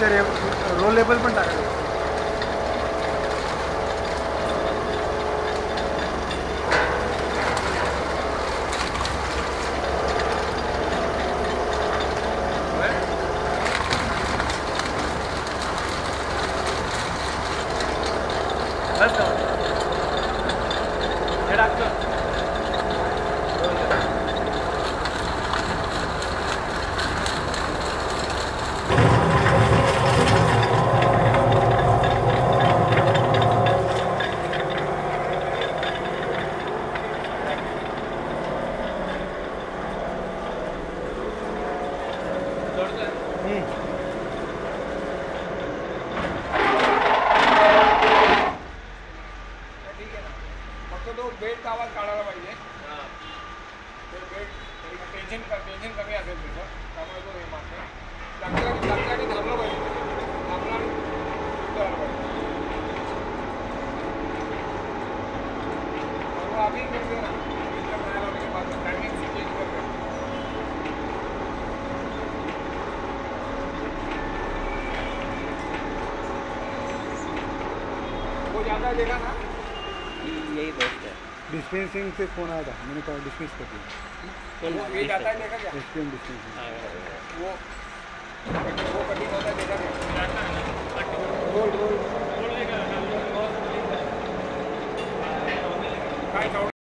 इथे role label पण टाकायचं. बेडचा आवाज काढायला पाहिजे. ते बेड टेन्शन कमी असेल त्याचं, त्यामुळे तो हे मारतो. चांगल्याने थांबलं पाहिजे, थांबला उतरायला पाहिजे. बरोबर आम्ही करते ना, इथं म्हणायला वगैरे माझं टायमिंग चेंज करतो. वो ज़्यादा देगा ना, यही बेस्ट है. डिस्पेंसिंग से फोन आया था, मैंने कहा डिस्पेंस कर दिया. ये जाता है देखा क्या? डिस्पेंसिंग डिस्पेंसिंग वो कटिंग होता है देखा क्या? रोल